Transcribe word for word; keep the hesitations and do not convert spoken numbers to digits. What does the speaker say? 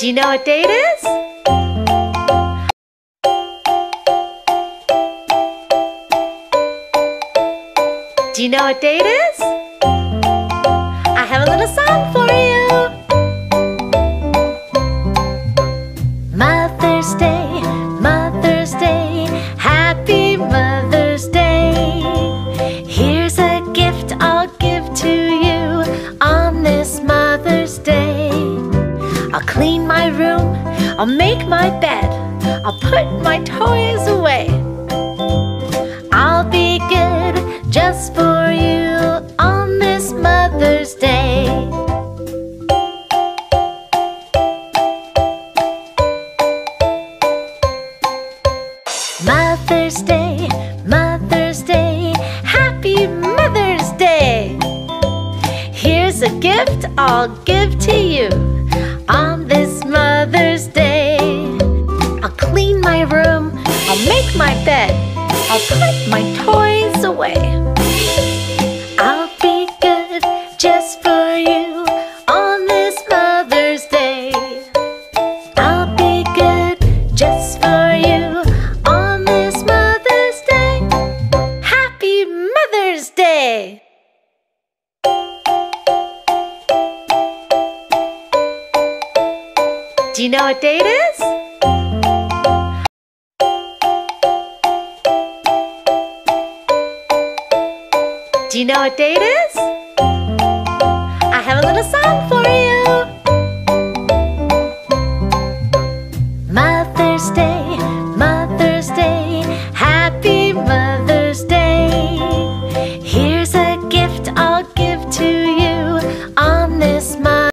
Do you know what day it is? Do you know what day it is? I have a little song for you. Mother's Day, Mother's Day, Happy Mother's Day. Here's a gift I'll give to you on this Mother's Day. I'll clean my room, I'll make my bed, I'll put my toys away. I'll be good just for you on this Mother's Day. Mother's Day, Mother's Day, Happy Mother's Day. Here's a gift I'll give to you on this Mother's Day. I'll clean my room, I'll make my bed, I'll put my toys away. I'll be good just for you on this Mother's Day. I'll be good just for you on this Mother's Day. Happy Mother's Day! Do you know what day it is? Do you know what day it is? I have a little song for you. Mother's Day, Mother's Day, Happy Mother's Day. Here's a gift I'll give to you